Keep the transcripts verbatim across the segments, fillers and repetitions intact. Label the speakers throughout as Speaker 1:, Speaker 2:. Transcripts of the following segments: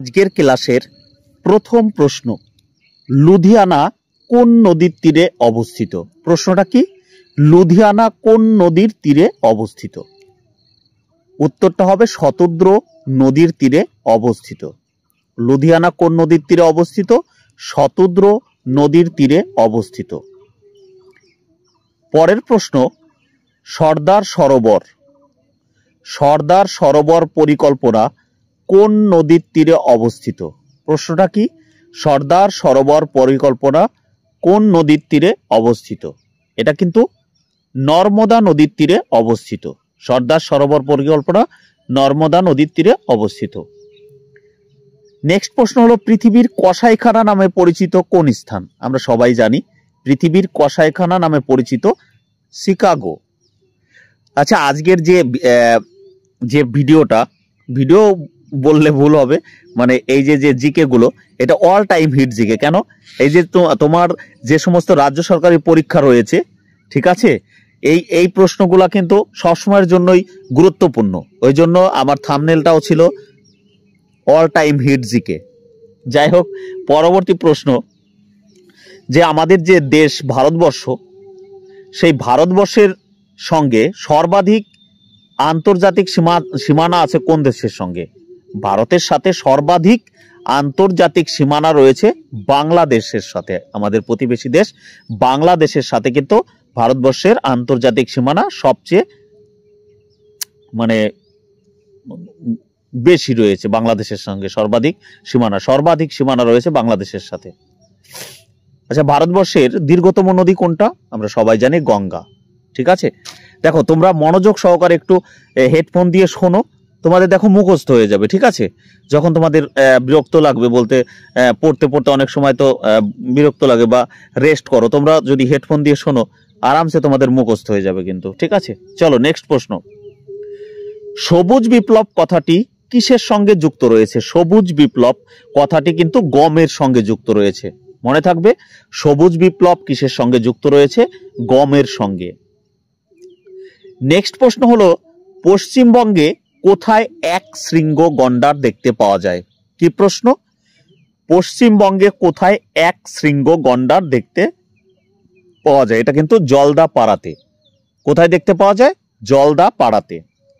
Speaker 1: আজকের ক্লাসের প্রথম প্রশ্ন, লুধিয়ানা কোন নদীর তীরে অবস্থিত? প্রশ্নটা কি? লুধিয়ানা কোন নদীর তীরে অবস্থিত? উত্তরটা হবে শতদ্রু নদীর তীরে অবস্থিত। লুধিয়ানা কোন নদীর তীরে অবস্থিত? শতদ্রু নদীর তীরে অবস্থিত। পরের প্রশ্ন, সর্দার সরোবর সর্দার সরোবর পরিকল্পনা কোন নদীর তীরে অবস্থিত? প্রশ্নটা কি? সর্দার সরোবর পরিকল্পনা কোন নদীর তীরে অবস্থিত? এটা কিন্তু নর্মদা নদীর তীরে অবস্থিত। সর্দার সরোবর পরিকল্পনা নর্মদা নদীর তীরে অবস্থিত। নেক্সট প্রশ্ন হলো, পৃথিবীর কসাইখানা নামে পরিচিত কোন স্থান? আমরা সবাই জানি পৃথিবীর কসাইখানা নামে পরিচিত শিকাগো। আচ্ছা, আজকের যে যে ভিডিওটা ভিডিও বললে ভুল হবে, মানে এই যে যে জিকে গুলো, এটা অল টাইম হিট জিকে। কেন? এই যে তোমার যে সমস্ত রাজ্য সরকারি পরীক্ষা রয়েছে, ঠিক আছে, এই এই প্রশ্নগুলা কিন্তু সবসময়ের জন্যই গুরুত্বপূর্ণ। ওই জন্য আমার থাম্বনেলটাও ছিল অল টাইম হিট জিকে। যাই হোক, পরবর্তী প্রশ্ন, যে আমাদের যে দেশ ভারতবর্ষ, সেই ভারতবর্ষের সঙ্গে সর্বাধিক আন্তর্জাতিক সীমা সীমানা আছে কোন দেশের সঙ্গে? ভারতের সাথে সর্বাধিক আন্তর্জাতিক সীমানা রয়েছে বাংলাদেশের সাথে। আমাদের প্রতিবেশী দেশ বাংলাদেশের সাথে কিন্তু ভারতবর্ষের আন্তর্জাতিক সীমানা সবচেয়ে মানে বেশি রয়েছে। বাংলাদেশের সঙ্গে সর্বাধিক সীমানা সর্বাধিক সীমানা রয়েছে বাংলাদেশের সাথে। আচ্ছা, ভারতবর্ষের দীর্ঘতম নদী কোনটা? আমরা সবাই জানি গঙ্গা। ঠিক আছে, দেখো তোমরা মনোযোগ সহকারে একটু হেডফোন দিয়ে শোনো, তোমাদের দেখো মুখস্থ হয়ে যাবে। ঠিক আছে, যখন তোমাদের বিরক্ত লাগবে, বলতে পড়তে পড়তে অনেক সময় তো বিরক্ত লাগে, বা রেস্ট করো, তোমরা যদি হেডফোন দিয়ে শোনো আরামসে তোমাদের মুখস্থ হয়ে যাবে কিন্তু। ঠিক আছে, চলো নেক্সট প্রশ্ন, সবুজ বিপ্লব কথাটি কিসের সঙ্গে যুক্ত রয়েছে? সবুজ বিপ্লব কথাটি কিন্তু গমের সঙ্গে যুক্ত রয়েছে। মনে থাকবে, সবুজ বিপ্লব কিসের সঙ্গে যুক্ত রয়েছে? গমের সঙ্গে। নেক্সট প্রশ্ন হলো, পশ্চিমবঙ্গে কোথায় এক শৃঙ্গ গন্ডার দেখতে পাওয়া যায়? কি প্রশ্ন? পশ্চিমবঙ্গে কোথায় এক শৃঙ্গ গন্ডার দেখতে পাওয়া যায়? এটা কিন্তু জলদা পাড়াতে। কোথায় দেখতে পাওয়া যায়? জলদা পাড়াতে।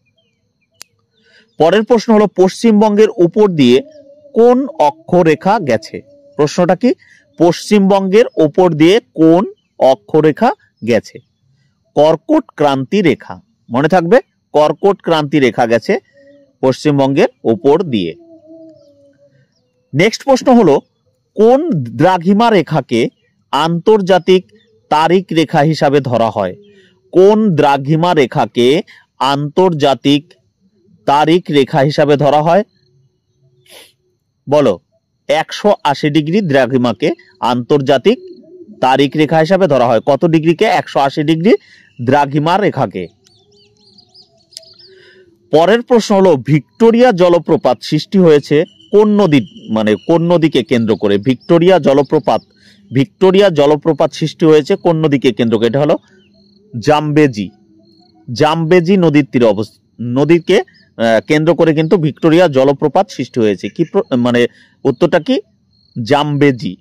Speaker 1: পরের প্রশ্ন হলো, পশ্চিমবঙ্গের উপর দিয়ে কোন অক্ষরেখা গেছে? প্রশ্নটা কি? পশ্চিমবঙ্গের উপর দিয়ে কোন অক্ষরেখা গেছে? কর্কট ক্রান্তি রেখা। মনে থাকবে, কর্কট ক্রান্তি রেখা গেছে পশ্চিমবঙ্গের উপর দিয়ে। নেক্সট প্রশ্ন হলো, কোন দ্রাঘিমা রেখাকে আন্তর্জাতিক তারিখ রেখা হিসাবে ধরা হয়? কোন দ্রাঘিমা রেখাকে আন্তর্জাতিক তারিখ রেখা হিসাবে ধরা হয়? বলো। একশো আশি ডিগ্রি দ্রাঘিমাকে আন্তর্জাতিক তারিখ রেখা হিসাবে ধরা হয়। কত ডিগ্রিকে? একশো আশি ডিগ্রি দ্রাঘিমা রেখাকে। পরের প্রশ্ন হলো, ভিক্টোরিয়া জলপ্রপাত সৃষ্টি হয়েছে কোন নদী, মানে কোন নদীকে কেন্দ্র করে? ভিক্টোরিয়া জলপ্রপাত ভিক্টোরিয়া জলপ্রপাত সৃষ্টি হয়েছে কোন নদীকে কেন্দ্র করে? এটা হলো জামবেজি জামবেজি নদীর তীরে অবস্থিত। নদীকে কেন্দ্র করে কিন্তু ভিক্টোরিয়া জলপ্রপাত সৃষ্টি হয়েছে। কি মানে উত্তরটা কি? জামবেজি।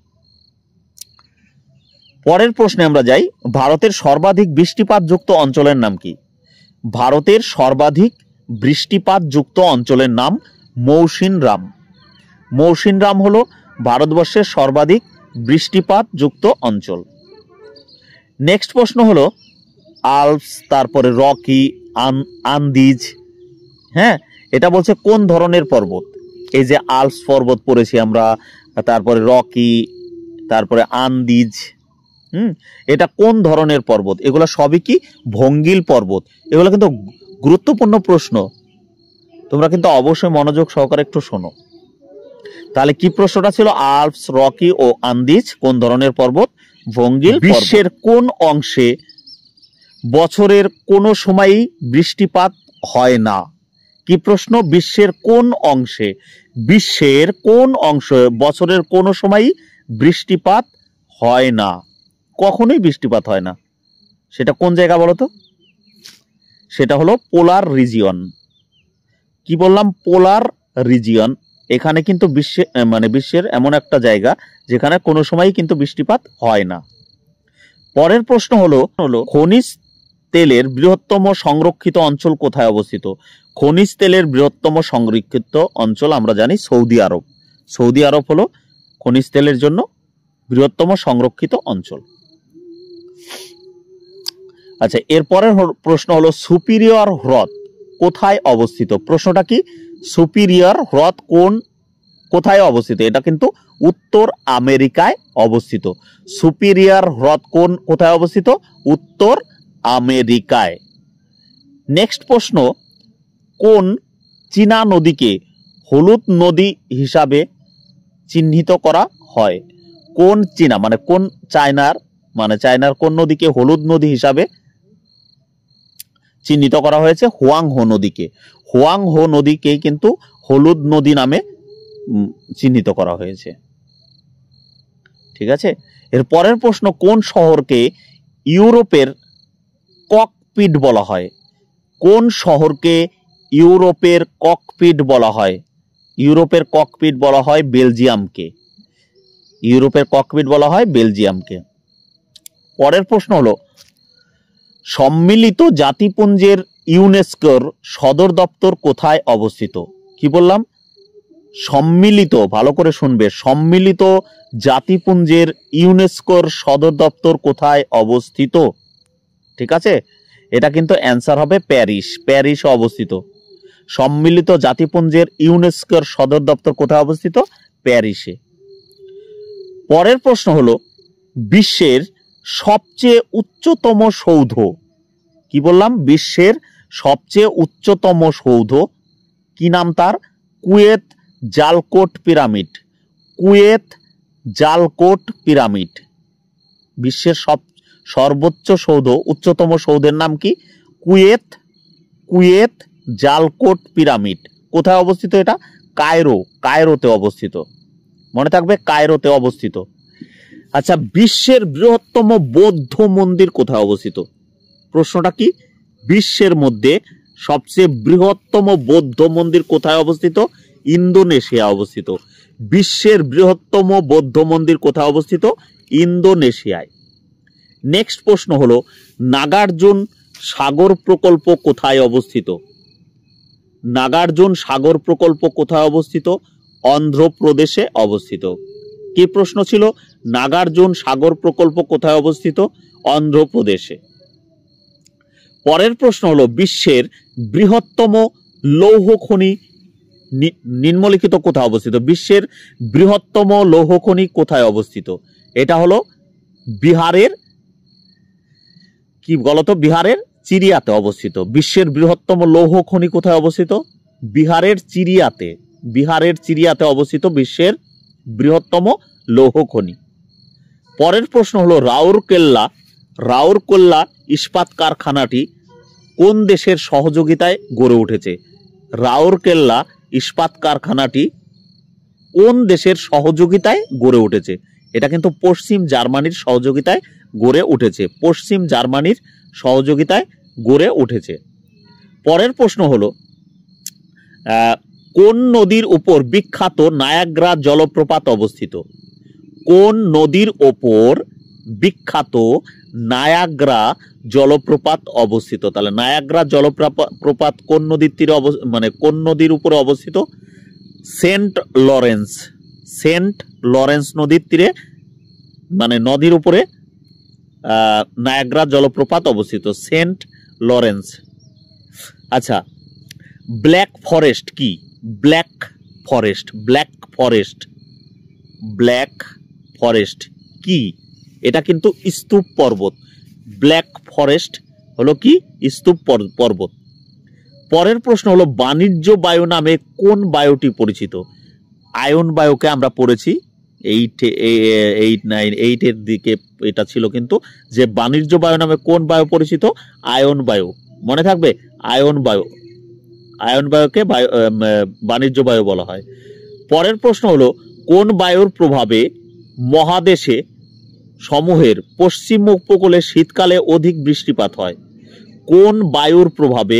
Speaker 1: পরের প্রশ্নে আমরা যাই, ভারতের সর্বাধিক বৃষ্টিপাত যুক্ত অঞ্চলের নাম কি? ভারতের সর্বাধিক বৃষ্টিপাত যুক্ত অঞ্চলের নাম মৌসিনরাম। মৌসিনরাম হলো ভারতবর্ষের সর্বাধিক বৃষ্টিপাত যুক্ত অঞ্চল। নেক্সট প্রশ্ন হলো, আল্পস, তারপরে রকি, আন্দিজ, হ্যাঁ, এটা বলছে কোন ধরনের পর্বত? এই যে আল্পস পর্বত পড়েছি আমরা, তারপরে রকি, তারপরে আন্দিজ, হুম এটা কোন ধরনের পর্বত? এগুলো সবই কি ভঙ্গিল পর্বত। এগুলো কিন্তু গুরুত্বপূর্ণ প্রশ্ন, তোমরা কিন্তু অবশ্যই মনোযোগ সহকারে একটু শোনো। তাহলে কি প্রশ্নটা ছিল? আল্পস, রকি ও আন্দিজ কোন ধরনের পর্বত? ভঙ্গিল। বিশ্বের কোন অংশে বছরের কোন সময়ই বৃষ্টিপাত হয় না? কি প্রশ্ন? বিশ্বের কোন অংশে বিশ্বের কোন অংশে বছরের কোন সময়ই বৃষ্টিপাত হয় না? কখনোই বৃষ্টিপাত হয় না। সেটা কোন জায়গা বলো তো? সেটা হলো পোলার রিজিয়ন। কি বললাম? Polar region. এখানে কিন্তু বিশ্বে মানে বিশ্বের এমন একটা জায়গা যেখানে কোনো সময় কিন্তু বৃষ্টিপাত হয় না। পরের প্রশ্ন হলো হলো খনিজ তেলের বৃহত্তম সংরক্ষিত অঞ্চল কোথায় অবস্থিত? খনিজ তেলের বৃহত্তম সংরক্ষিত অঞ্চল আমরা জানি সৌদি আরব। সৌদি আরব হলো খনিজ তেলের জন্য বৃহত্তম সংরক্ষিত অঞ্চল। আচ্ছা, এরপরের প্রশ্ন হলো সুপিরিয়র হ্রদ কোথায় অবস্থিত? প্রশ্নটা কি? সুপিরিয়র হ্রদ কোন কোথায় অবস্থিত? এটা কিন্তু উত্তর আমেরিকায় অবস্থিত। সুপিরিয়র হ্রদ কোন কোথায় অবস্থিত? উত্তর আমেরিকায়। নেক্সট প্রশ্ন, কোন চীনা নদীকে হলুদ নদী হিসাবে চিহ্নিত করা হয়? কোন চীনা মানে কোন চায়নার মানে চায়নার কোন নদীকে হলুদ নদী হিসাবে চিহ্নিত করা হয়েছে? হুয়াংহো নদীকে। হুয়াংহো নদীকেই কিন্তু হলুদ নদী নামে চিহ্নিত করা হয়েছে। ঠিক আছে, এর পরের প্রশ্ন, কোন শহরকে ইউরোপের ককপিট বলা হয়? কোন শহরকে ইউরোপের ককপিট বলা হয়? ইউরোপের ককপিট বলা হয় বেলজিয়ামকে। ইউরোপের ককপিট বলা হয় বেলজিয়ামকে। পরের প্রশ্ন হলো সম্মিলিত জাতিপুঞ্জের ইউনেস্কোর সদর দপ্তর কোথায় অবস্থিত? কি বললাম? সম্মিলিত, ভালো করে শুনবে, সম্মিলিত জাতিপুঞ্জের ইউনেস্কোর সদর দপ্তর কোথায় অবস্থিত? ঠিক আছে, এটা কিন্তু অ্যান্সার হবে প্যারিস। প্যারিসে অবস্থিত। সম্মিলিত জাতিপুঞ্জের ইউনেস্কোর সদর দপ্তর কোথায় অবস্থিত? প্যারিসে। পরের প্রশ্ন হলো বিশ্বের সবচেয়ে উচ্চতম সৌধ। কি বললাম? বিশ্বের সবচেয়ে উচ্চতম সৌধ কি নাম তার? কুয়েত জালকোট পিরামিড। কুয়েত জালকোট পিরামিড বিশ্বের সব সর্বোচ্চ সৌধ, উচ্চতম সৌধের নাম কি? কুয়েত কুয়েত জালকোট পিরামিড। কোথায় অবস্থিত এটা? কায়রো। কায়রোতে অবস্থিত, মনে থাকবে, কায়রোতে অবস্থিত। আচ্ছা, বিশ্বের বৃহত্তম বৌদ্ধ মন্দির কোথায় অবস্থিত? প্রশ্নটা কি? বিশ্বের মধ্যে সবচেয়ে বৃহত্তম বৌদ্ধ মন্দির কোথায় অবস্থিত? ইন্দোনেশিয়া অবস্থিত। বিশ্বের বৃহত্তম বৌদ্ধ মন্দির কোথায় অবস্থিত? ইন্দোনেশিয়ায়। নেক্সট প্রশ্ন হলো নাগার্জুন সাগর প্রকল্প কোথায় অবস্থিত? নাগার্জুন সাগর প্রকল্প কোথায় অবস্থিত? অন্ধ্রপ্রদেশে অবস্থিত। কি প্রশ্ন ছিল? নাগার্জুন সাগর প্রকল্প কোথায় অবস্থিত? অন্ধ্রপ্রদেশে। পরের প্রশ্ন হলো বিশ্বের বৃহত্তম লৌহ খনি নিম্নলিখিত কোথায় অবস্থিত? বিশ্বের বৃহত্তম লৌহ খনি কোথায় অবস্থিত? এটা হলো বিহারের কি বলতো? বিহারের চিরিয়াতে অবস্থিত। বিশ্বের বৃহত্তম লৌহ খনি কোথায় অবস্থিত? বিহারের চিরিয়াতে। বিহারের চিরিয়াতে অবস্থিত বিশ্বের বৃহত্তম লৌহ খনি। পরের প্রশ্ন হলো রাউরকেল্লা রাউরকেল্লা ইস্পাত কারখানাটি কোন দেশের সহযোগিতায় গড়ে উঠেছে? রাউরকেল্লা ইস্পাত কারখানাটি কোন দেশের সহযোগিতায় গড়ে উঠেছে? এটা কিন্তু পশ্চিম জার্মানির সহযোগিতায় গড়ে উঠেছে। পশ্চিম জার্মানির সহযোগিতায় গড়ে উঠেছে। পরের প্রশ্ন হলো কোন নদীর উপর বিখ্যাত নায়াগ্রা জলপ্রপাত অবস্থিত? কোন নদীর ওপর বিখ্যাত নায়াগ্রা জলপ্রপাত অবস্থিত? তাহলে নায়াগ্রা জলপ্রপাত কোন নদীর তীরে মানে কোন নদীর উপরে অবস্থিত? Saint Lawrence. সেন্ট লরেন্স নদীর তীরে মানে নদীর উপরে নায়াগ্রা জলপ্রপাত অবস্থিত, সেন্ট লরেন্স। আচ্ছা, ব্ল্যাক ফরেস্ট কি? Black forest black forest black forest কি? এটা কিন্তু স্তূপ পর্বত। ব্ল্যাক ফরেস্ট হলো কি? স্তূপ পর্বত। পরের প্রশ্ন হলো বাণিজ্য বায়ু নামে কোন বায়ুটি পরিচিত? আয়ন বায়ুকে আমরা পড়েছি এইট এইট নাইন এইটের দিকে, এটা ছিল কিন্তু যে বাণিজ্য বায়ু নামে কোন বায়ু পরিচিত? আয়ন বায়ু। মনে থাকবে, আয়ন বায়ু। আয়ন বায়ুকে বাণিজ্য বায়ু বলা হয়। পরের প্রশ্ন হলো কোন বায়ুর প্রভাবে মহাদেশে সমূহের পশ্চিম উপকূলে শীতকালে অধিক বৃষ্টিপাত হয়? কোন বায়ুর প্রভাবে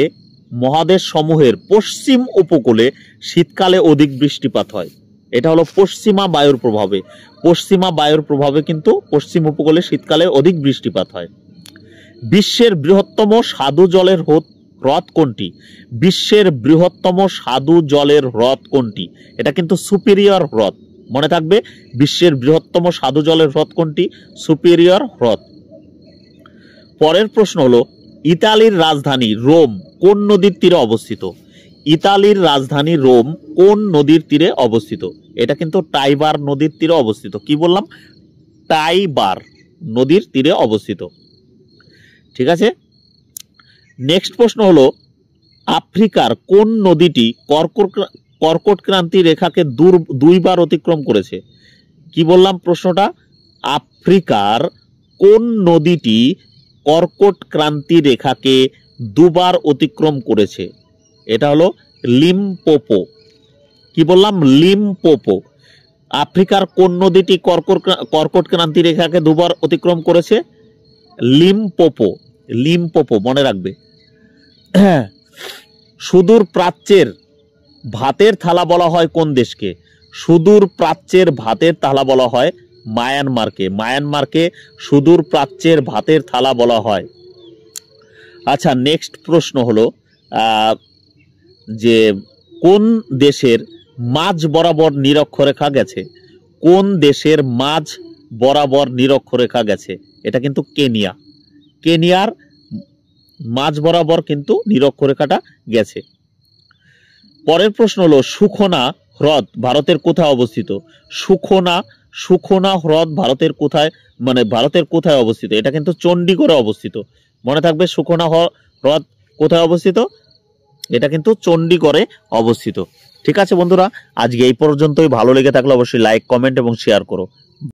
Speaker 1: মহাদেশ সমূহের পশ্চিম উপকূলে শীতকালে অধিক বৃষ্টিপাত হয়? এটা হলো পশ্চিমা বায়ুর প্রভাবে। পশ্চিমা বায়ুর প্রভাবে কিন্তু পশ্চিম উপকূলে শীতকালে অধিক বৃষ্টিপাত হয়। বিশ্বের বৃহত্তম স্বাদু জলের হ্রদ কোনটি? বিশ্বের বৃহত্তম স্বাদু জলের হ্রদ কোনটি? এটা কিন্তু সুপিরিয়র হ্রদ, মনে থাকবে। বিশ্বের বৃহত্তম স্বাদু জলের হ্রদ কোনটি? সুপিরিয়র হ্রদ। পরের প্রশ্ন হলো, ইতালির রাজধানী রোম কোন নদীর তীরে অবস্থিত? ইতালির রাজধানী রোম কোন নদীর তীরে অবস্থিত? এটা কিন্তু টাইবার নদীর তীরে অবস্থিত। কি বললাম? টাইবার নদীর তীরে অবস্থিত। ঠিক আছে। নেক্সট প্রশ্ন হলো, আফ্রিকার কোন নদীটি কর্কট কর্কট ক্রান্তি রেখাকে দুইবার অতিক্রম করেছে? কি বললাম প্রশ্নটা? আফ্রিকার কোন নদীটি কর্কট ক্রান্তি রেখাকে দুবার অতিক্রম করেছে? এটা হলো লিমপোপো। কি বললাম? লিমপোপো। আফ্রিকার কোন নদীটি কর্কট কর্কট ক্রান্তি রেখাকে দুবার অতিক্রম করেছে? লিমপোপো। লিমপোপো মনে রাখবে। সুদূর প্রাচ্যের ভাতের থালা বলা হয় কোন দেশকে? সুদূর প্রাচ্যের ভাতের থালা বলা হয় মায়ানমারকে। মায়ানমারকে সুদূর প্রাচ্যের ভাতের থালা বলা হয়। আচ্ছা, নেক্সট প্রশ্ন হলো, যে কোন দেশের মাঝ বরাবর নিরক্ষরেখা গেছে? কোন দেশের মাঝ বরাবর নিরক্ষরেখা গেছে? এটা কিন্তু কেনিয়া। কেনিয়ার মাঝ বরাবর কিন্তু নিরক্ষরেখাটা গেছে। পরের প্রশ্ন হলো, সুখনা হ্রদ ভারতের কোথায় অবস্থিত? সুখনা সুখনা হ্রদ ভারতের কোথায়, মানে ভারতের কোথায় অবস্থিত? এটা কিন্তু চণ্ডীগড়ে অবস্থিত। মনে থাকবে, সুখনা হ্রদ কোথায় অবস্থিত? এটা কিন্তু চণ্ডীগড়ে অবস্থিত। ঠিক আছে বন্ধুরা, আজকে এই পর্যন্তই। ভালো লেগে থাকলে অবশ্যই লাইক, কমেন্ট এবং শেয়ার করো।